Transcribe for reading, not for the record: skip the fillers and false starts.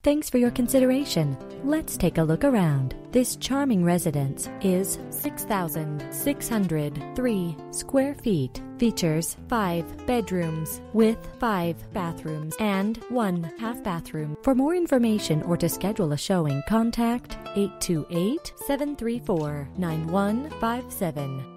Thanks for your consideration. Let's take a look around. This charming residence is 6,603 square feet. Features 5 bedrooms with 5 bathrooms and 1 half bathroom. For more information or to schedule a showing, contact 828-734-9157.